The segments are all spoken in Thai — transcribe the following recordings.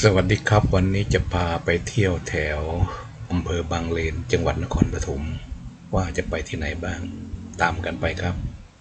สวัสดีครับวันนี้จะพาไปเที่ยวแถวอำเภอบางเลนจังหวัดนครปฐมว่าจะไปที่ไหนบ้างตามกันไปครับ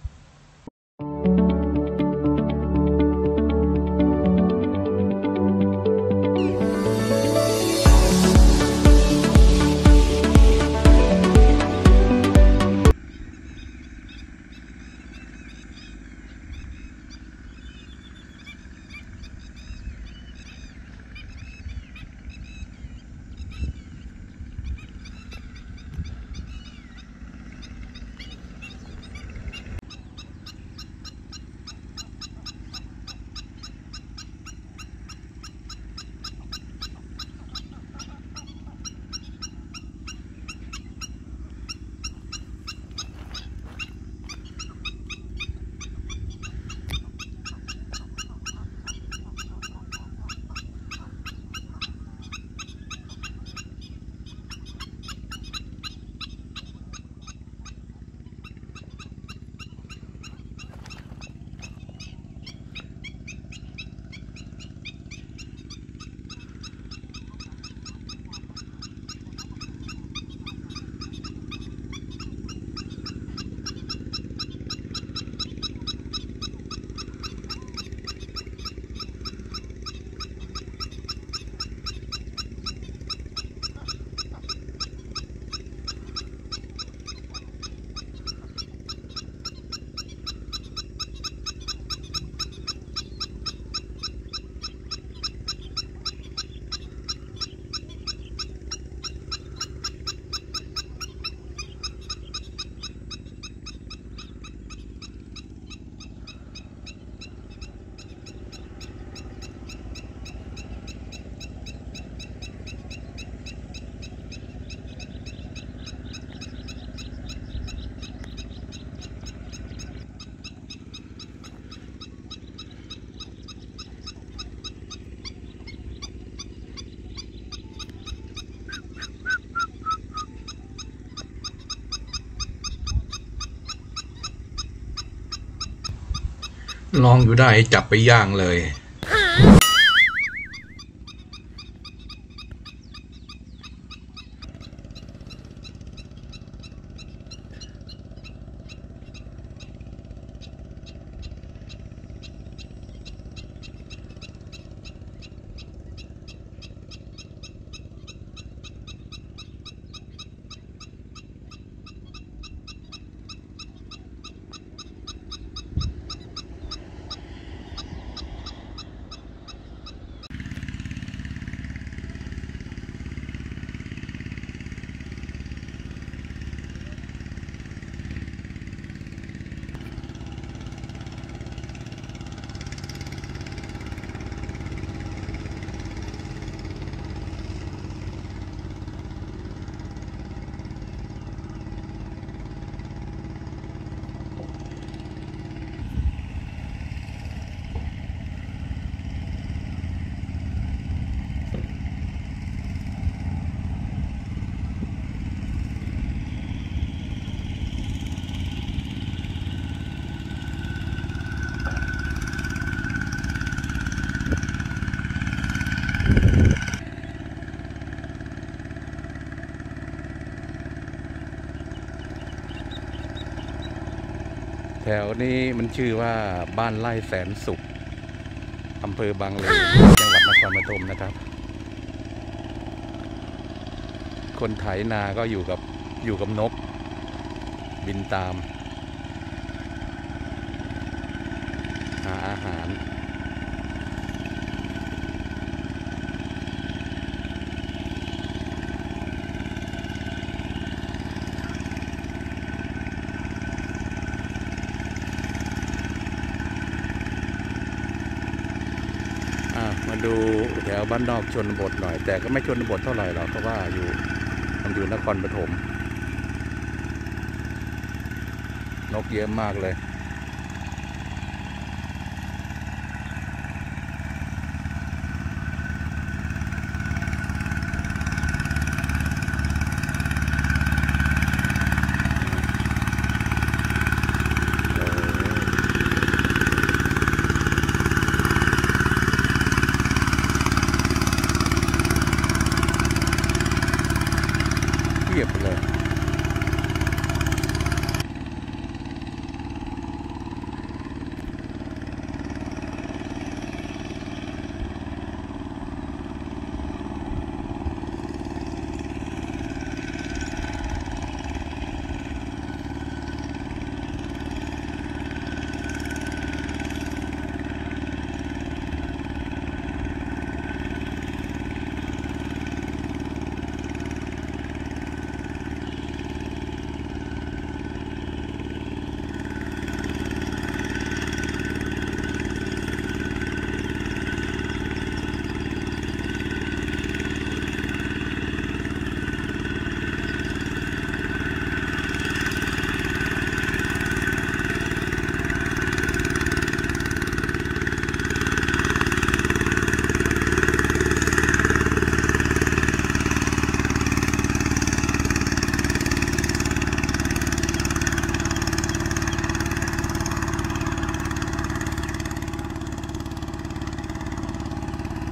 ลองอยู่ได้จับไปย่างเลยแถวนี้มันชื่อว่าบ้านไร่แสนสุขอำเภอบางเลนจังหวัดนครปฐมนะครับคนไถนาก็อยู่กับนกบินตามหาอาหารมาดูแถวบ้านนอกชนบทหน่อยแต่ก็ไม่ชนบทเท่าไหร่หรอกเพราะว่ามันอยู่นครปฐมนกเยอะมากเลย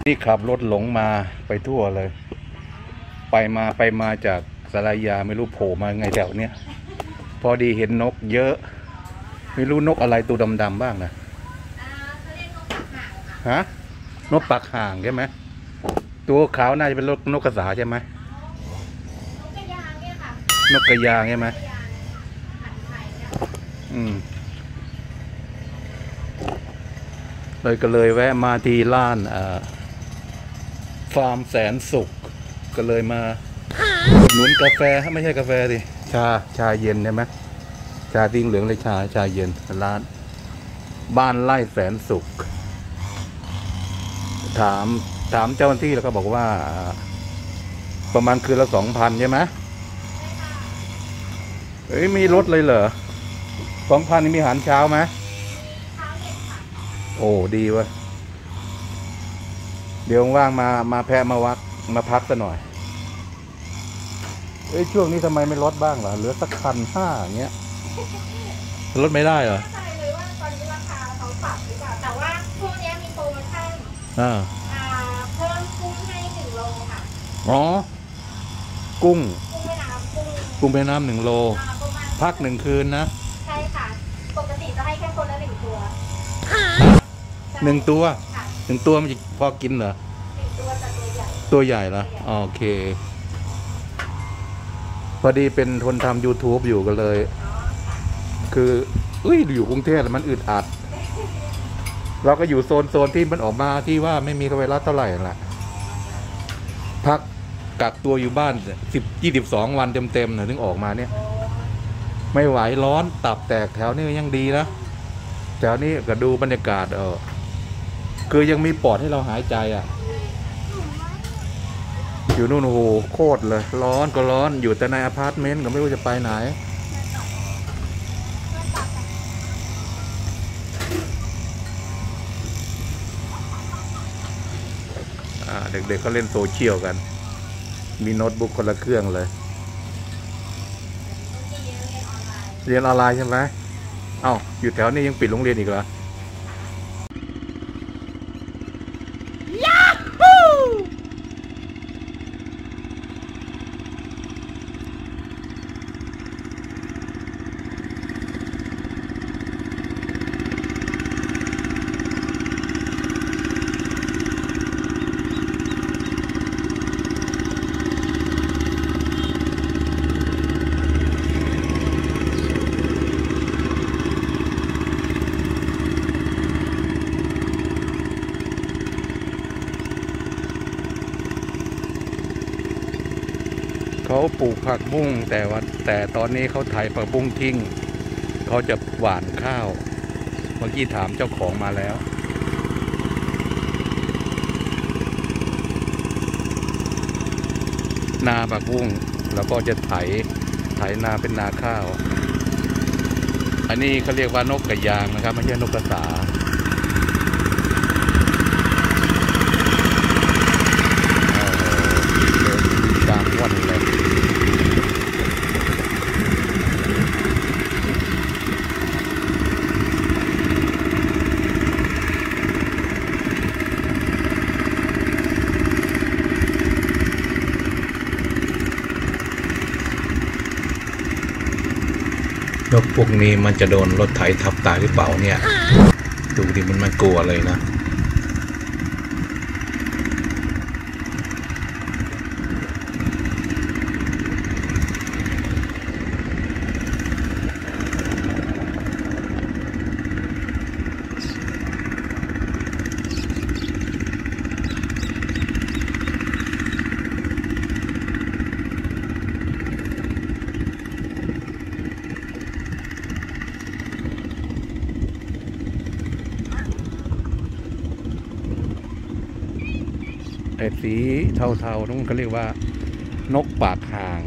นี่ขับรถหลงมาไปทั่วเลยไปมาจากสารยาไม่รู้โผล่มาไงแถวเนี้ยพอดีเห็นนกเยอะไม่รู้นกอะไรตัวดำๆบ้างนะเขาเรียกนกปักห่างค่ะฮะนกปักห่างใช่ไหมตัวขาวน่าจะเป็นนกกระสาใช่ไหมนกกระยางเนี่ยค่ะนกกระยางใช่ไหมกระยางผัดไข่เนี่ยเลยก็เลยแวะมาที่ร้านฟาร์มแสนสุขก็เลยมาอุดหนุนกาแฟไม่ใช่กาแฟดิชาเย็นใช่ไหมชาติ้งเหลืองเลยชาเย็นร้านบ้านไร่แสนสุขถามเจ้าหน้าที่แล้วก็บอกว่าประมาณคืนละ 2,000ใช่ไหมเอ้ยมีรถเลยเหรอ 2,000นี่มีอาหารเช้าไหมเช้าเย็นค่ะโอ้ดีวะเดี๋ยวว่างมาแพะมาพักซะหน่อยช่วงนี้ทำไมไม่ลดบ้างล่ะเหลือสัก1,500อย่างเงี้ยลดไม่ได้เหรอไม่ใช่เลยว่าตอนนี้ราคาเขาปรับหรือเปล่าแต่ว่าช่วงนี้มีโปรโมชั่นเพิ่มกุ้งให้1 โลค่ะอ๋อกุ้งแม่น้ำกุ้งแม่น้ำ1 โลพัก1 คืนนะใช่ค่ะปกติจะให้แค่คนละ1 ตัว 1 ตัว1 ตัวมันจะพอกินเหรอ 1 ตัวแต่ตัวใหญ่เหรอโอเคพอดีเป็นคนทำ YouTube อยู่กันเลยคืออยู่กรุงเทพมันอึดอัดเราก็อยู่โซนที่มันออกมาที่ว่าไม่มีไวรัสเท่าไหร่แหละพักกักตัวอยู่บ้าน22 วันเต็มๆถึงออกมาเนี่ยไม่ไหวร้อนตับแตกแถวนี้ยังดีนะแถวนี้ก็ดูบรรยากาศคือยังมีปอดให้เราหายใจอยู่นู่นโอ้โหโคตรเลยร้อนก็ร้อนอยู่แต่ในอพาร์ตเมนต์ก็ไม่รู้จะไปไหนเด็กๆก็เล่นโซเชียลกันมีโน้ตบุ๊กคนละเครื่องเลยเรียนออนไลน์ใช่ไหมเอ้าอยู่แถวนี้ยังปิดโรงเรียนอีกเหรอเขาปลูกผักบุ้งแต่ตอนนี้เขาไถผักบุ้งทิ้งเขาจะหว่านข้าวเมื่อกี้ถามเจ้าของมาแล้วนาผักบุ้งแล้วก็จะไถนาเป็นนาข้าวอันนี้เขาเรียกว่านกกระยางนะครับไม่ใช่นกกระสาวันเลยนกพวกนี้มันจะโดนรถไถทับตายหรือเปล่าเนี่ยดูดิมันไม่กลัวเลยนะสีเทาๆนั่นก็เรียกว่านกปากห่าง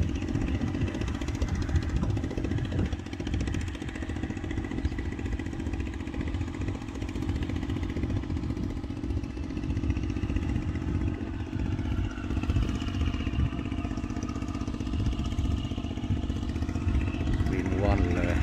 บินว่อนเลย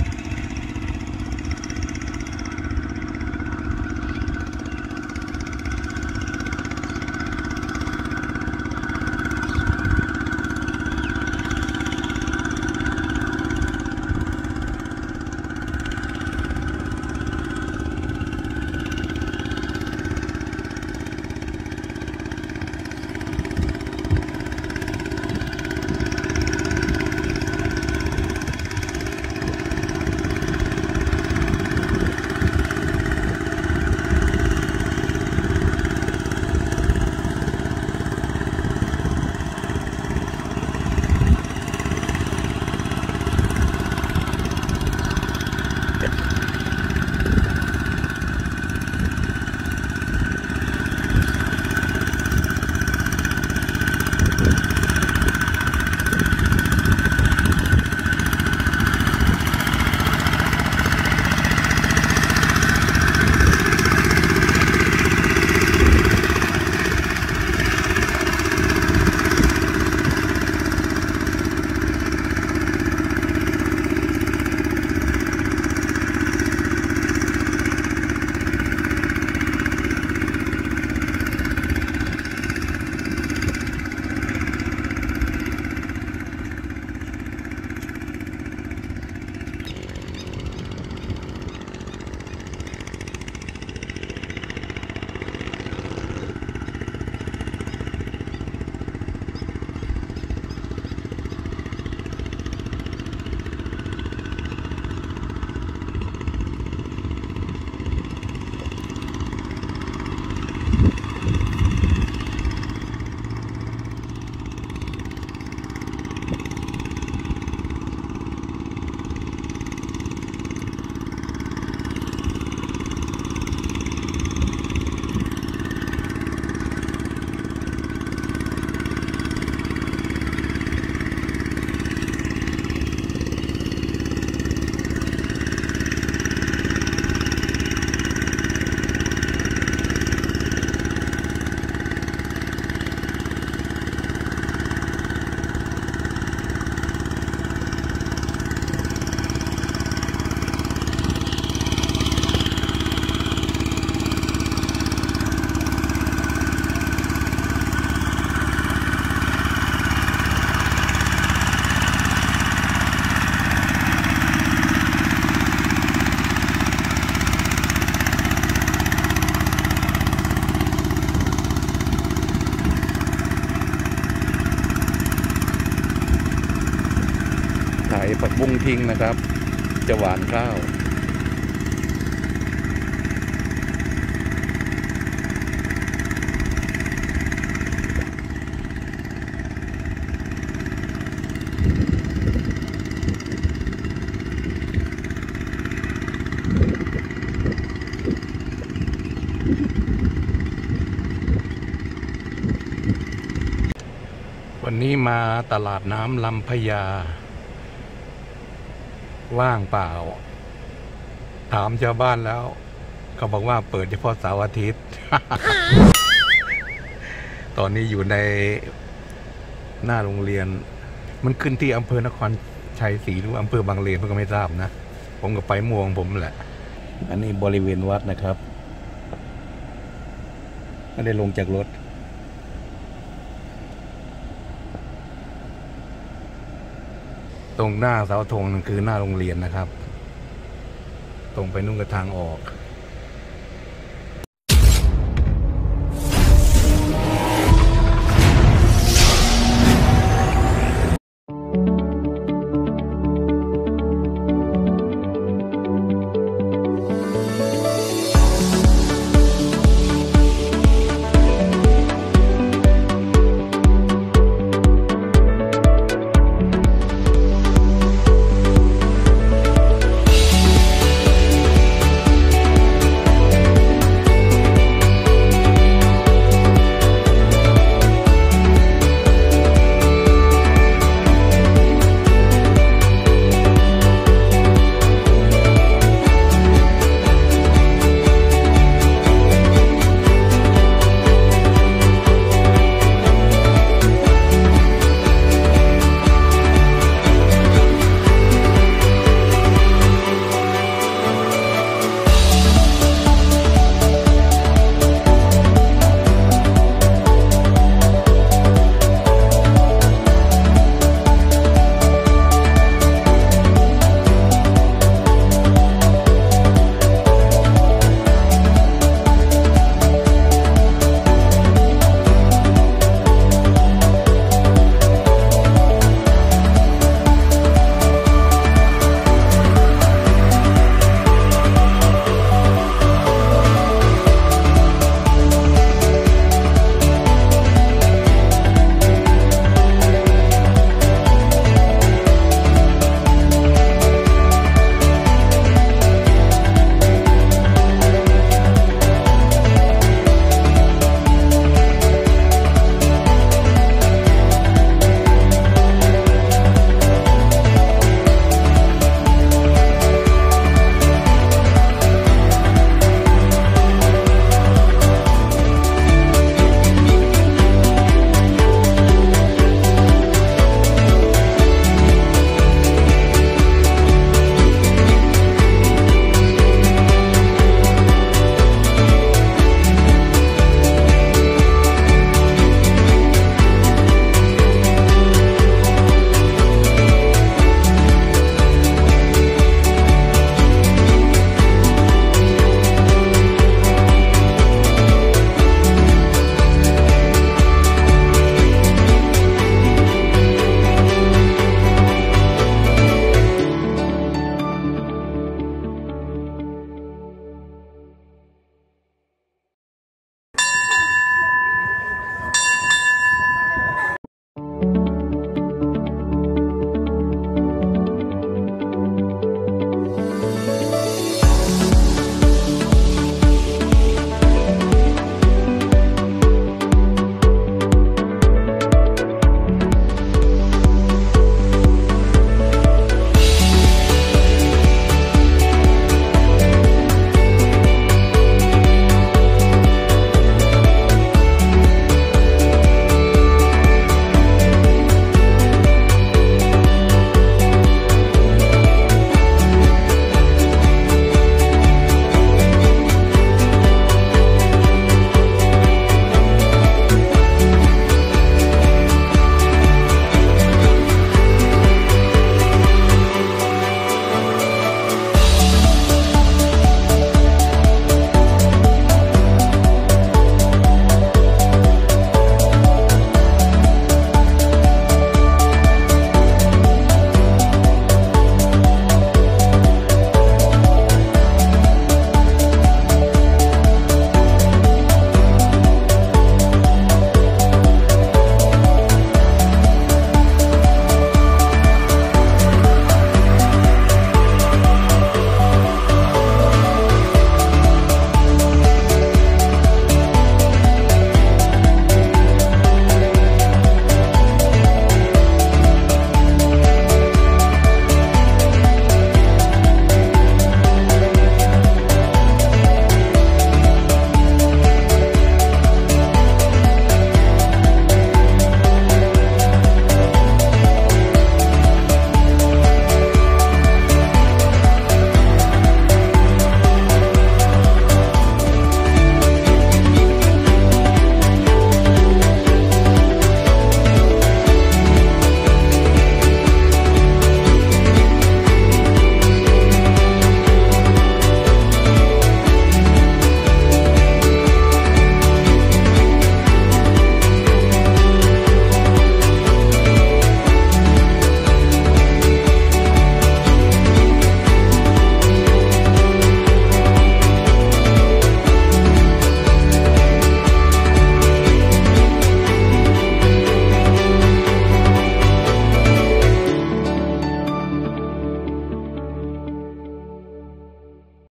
ผักบุ้งทิ้งนะครับ จะหวานข้าว วันนี้มาตลาดน้ำลำพญาว่างเปล่า ถามชาวบ้านแล้วเขาบอกว่าเปิดเฉพาะเสาร์อาทิตย์ ตอนนี้อยู่ในหน้าโรงเรียน มันขึ้นที่อำเภอนครชัยศรีหรืออำเภอบางเลนผมก็ไม่ทราบนะ ผมก็ไปม่วงผมแหละ อันนี้บริเวณวัดนะครับไม่ได้ลงจากรถ ตรงหน้าเสาธงนั่นคือหน้าโรงเรียนนะครับ ตรงไปนู่นก็ทางออก